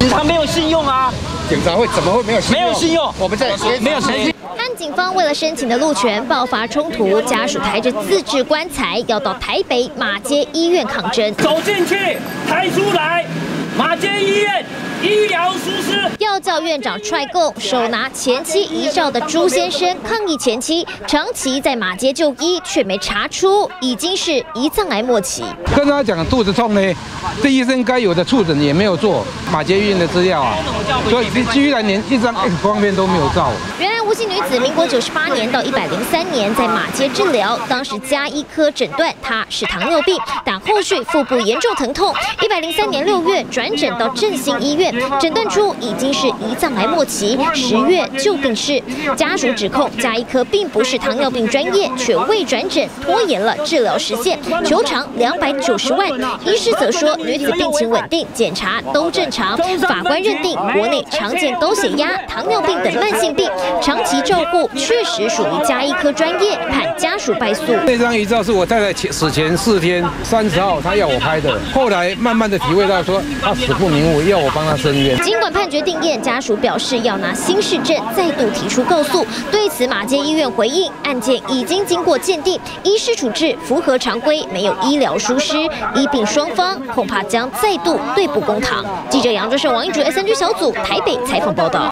察没有信用啊！ 警察会怎么会没有信用？ 没有信用， 我们在没有诚信。 和警方为了申请的路权爆发冲突，家属抬着自制棺材要到台北马偕医院抗争。 走进去，抬出来，马偕医院医疗疏失。要叫院长踹供，手拿前妻遗照的朱先生抗议前妻长期在马偕就医，却没查出已经是胰脏癌末期。 跟他讲肚子痛呢，这医生该有的触诊也没有做，马偕医院的资料啊，所以居然连一张 X 光片都没有照。 原来吴姓女子民国98年到103年在马偕治疗，当时家医科诊断她是糖尿病，但后续腹部严重疼痛。103年6月转诊到振兴医院，诊断出已经是胰脏癌末期，10月就病逝。家属指控家医科并不是糖尿病专业，却未转诊，拖延了治疗时限，求偿290万。医师则说女子病情稳定，检查都正常。法官认定国内常见高血压、糖尿病等慢性病，长期照顾确实属于家医科专业，判家属败诉。 这张遗照是我太太死前4天30号她要我拍的，后来慢慢的体会到说她死不瞑目，要我帮她申冤。 尽管判决定谳，家属表示要拿新市政再度提出告诉。对此，马偕医院回应，案件已经经过鉴定，医师处置符合常规，没有医疗疏失，医病双方恐怕将再度对簿公堂。记者杨卓胜、王一竹 SNG 小组台北采访报道。